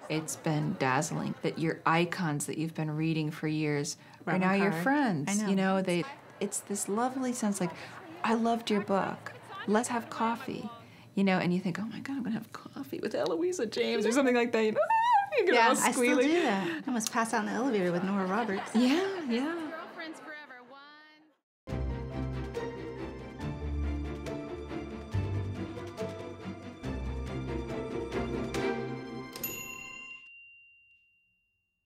It's been dazzling that your icons that you've been reading for years are now your Carr. friends. I know. You know, it's this lovely sense like, I loved your book. Let's have coffee. You know, and you think, oh my God, I'm gonna have coffee with Eloisa James or something like that. You know, you get all I still squealy. do that. I almost pass out in the elevator with Nora Roberts. Yeah, yeah.